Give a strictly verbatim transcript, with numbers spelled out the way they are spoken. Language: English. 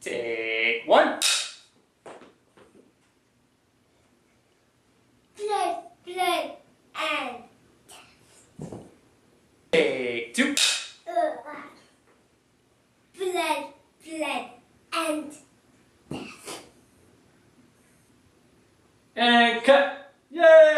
Take one. Blood, blood, and Take two. uh, blood, blood, and And cut. Yay!